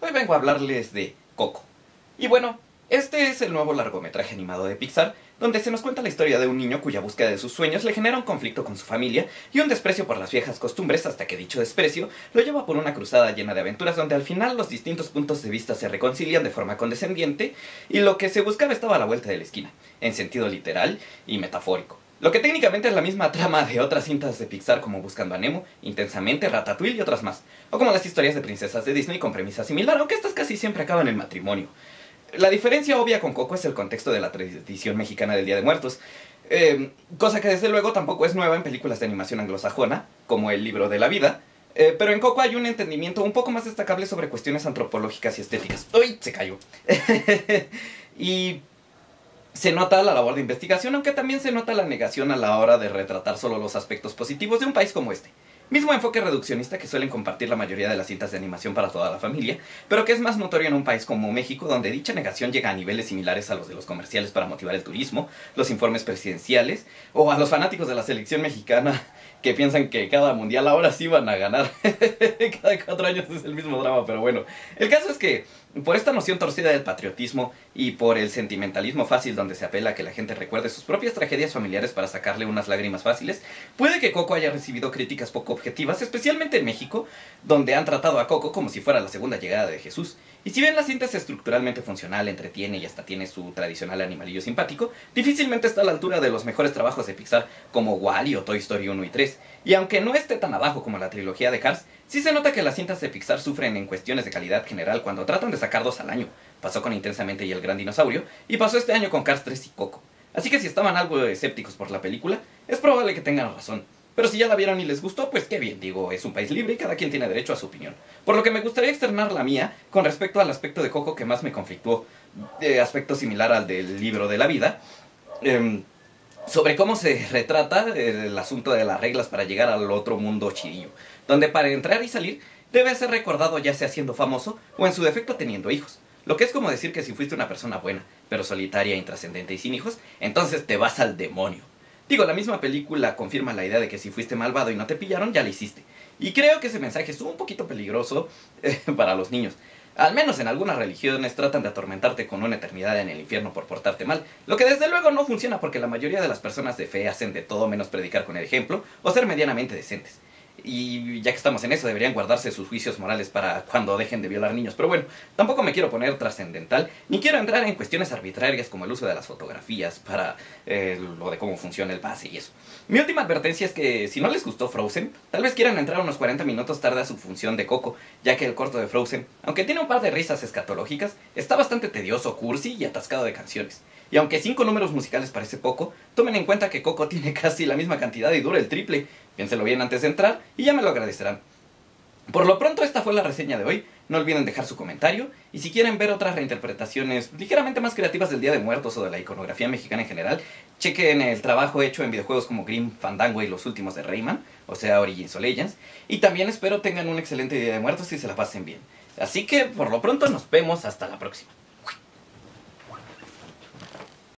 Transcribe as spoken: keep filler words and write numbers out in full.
Hoy vengo a hablarles de Coco. Y bueno, este es el nuevo largometraje animado de Pixar, donde se nos cuenta la historia de un niño cuya búsqueda de sus sueños le genera un conflicto con su familia y un desprecio por las viejas costumbres, hasta que dicho desprecio lo lleva por una cruzada llena de aventuras donde al final los distintos puntos de vista se reconcilian de forma condescendiente y lo que se buscaba estaba a la vuelta de la esquina, en sentido literal y metafórico. Lo que técnicamente es la misma trama de otras cintas de Pixar como Buscando a Nemo, Intensamente, Ratatouille y otras más, o como las historias de princesas de Disney con premisa similar, aunque estas casi siempre acaban en matrimonio. La diferencia obvia con Coco es el contexto de la tradición mexicana del Día de Muertos, eh, cosa que desde luego tampoco es nueva en películas de animación anglosajona, como El Libro de la Vida, eh, pero en Coco hay un entendimiento un poco más destacable sobre cuestiones antropológicas y estéticas. ¡Uy! Se cayó. Y se nota la labor de investigación, aunque también se nota la negación a la hora de retratar solo los aspectos positivos de un país como este. Mismo enfoque reduccionista que suelen compartir la mayoría de las cintas de animación para toda la familia, pero que es más notorio en un país como México, donde dicha negación llega a niveles similares a los de los comerciales para motivar el turismo, los informes presidenciales, o a los fanáticos de la selección mexicana que piensan que cada mundial ahora sí van a ganar. Cada cuatro años es el mismo drama, pero bueno. El caso es que, por esta noción torcida del patriotismo y por el sentimentalismo fácil donde se apela a que la gente recuerde sus propias tragedias familiares para sacarle unas lágrimas fáciles, puede que Coco haya recibido críticas poco objetivas, especialmente en México, donde han tratado a Coco como si fuera la segunda llegada de Jesús. Y si bien la cinta es estructuralmente funcional, entretiene y hasta tiene su tradicional animalillo simpático, difícilmente está a la altura de los mejores trabajos de Pixar como WALL-E o Toy Story uno y tres. Y aunque no esté tan abajo como la trilogía de Cars, sí se nota que las cintas de Pixar sufren en cuestiones de calidad general cuando tratan de sacar dos al año. Pasó con Intensamente y El Gran Dinosaurio, y pasó este año con Cars tres y Coco. Así que si estaban algo escépticos por la película, es probable que tengan razón. Pero si ya la vieron y les gustó, pues qué bien, digo, es un país libre y cada quien tiene derecho a su opinión. Por lo que me gustaría externar la mía con respecto al aspecto de Coco que más me conflictuó, eh, aspecto similar al del Libro de la Vida, eh, sobre cómo se retrata el asunto de las reglas para llegar al otro mundo chirillo, donde para entrar y salir debe ser recordado ya sea siendo famoso o en su defecto teniendo hijos. Lo que es como decir que si fuiste una persona buena, pero solitaria, intrascendente y sin hijos, entonces te vas al demonio. Digo, la misma película confirma la idea de que si fuiste malvado y no te pillaron, ya lo hiciste. Y creo que ese mensaje es un poquito peligroso eh, para los niños. Al menos en algunas religiones tratan de atormentarte con una eternidad en el infierno por portarte mal, lo que desde luego no funciona porque la mayoría de las personas de fe hacen de todo menos predicar con el ejemplo o ser medianamente decentes. Y ya que estamos en eso, deberían guardarse sus juicios morales para cuando dejen de violar niños. Pero bueno, tampoco me quiero poner trascendental, ni quiero entrar en cuestiones arbitrarias como el uso de las fotografías para eh, lo de cómo funciona el pase y eso. Mi última advertencia es que si no les gustó Frozen, tal vez quieran entrar unos cuarenta minutos tarde a su función de Coco, ya que el corto de Frozen, aunque tiene un par de risas escatológicas, está bastante tedioso, cursi y atascado de canciones. Y aunque cinco números musicales parece poco, tomen en cuenta que Coco tiene casi la misma cantidad y dura el triple. Piénselo bien antes de entrar y ya me lo agradecerán. Por lo pronto esta fue la reseña de hoy, no olviden dejar su comentario, y si quieren ver otras reinterpretaciones ligeramente más creativas del Día de Muertos o de la iconografía mexicana en general, chequen el trabajo hecho en videojuegos como Grim Fandango y los últimos de Rayman, o sea Origins o Legends, y también espero tengan un excelente Día de Muertos y se la pasen bien. Así que por lo pronto nos vemos hasta la próxima.